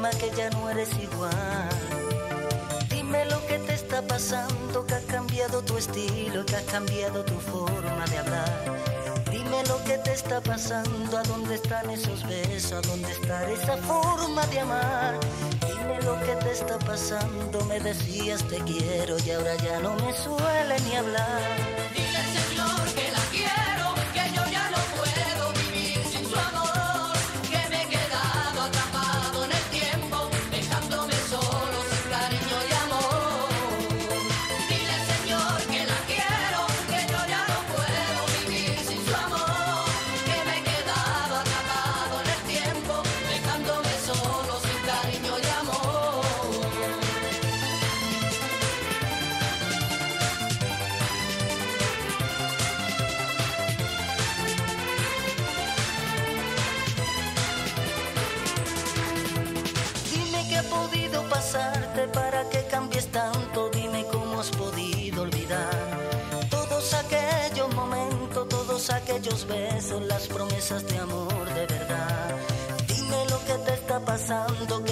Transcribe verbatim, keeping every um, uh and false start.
forma que ya no eres igual. Dime lo que te está pasando, que ha cambiado tu estilo, que ha cambiado tu forma de hablar. Dime lo que te está pasando, a dónde están esos besos, a dónde está esa forma de amar. Dime lo que te está pasando, me decías te quiero y ahora ya no me suele ni hablar. Dile Señor que la quiero, que yo ya no puedo vivir sin su amor, que me he quedado atrapado en el tiempo, dejándome solo sin cariño y amor. Dile Señor que la quiero, que yo ya no puedo vivir sin su amor, que me he quedado atrapado en el tiempo, dejándome solo sin cariño y amor. ¿Qué ha podido pasarte para que cambies tanto? Dime cómo has podido olvidar todos aquellos momentos, todos aquellos besos, las promesas de amor de verdad. Dime lo que te está pasando,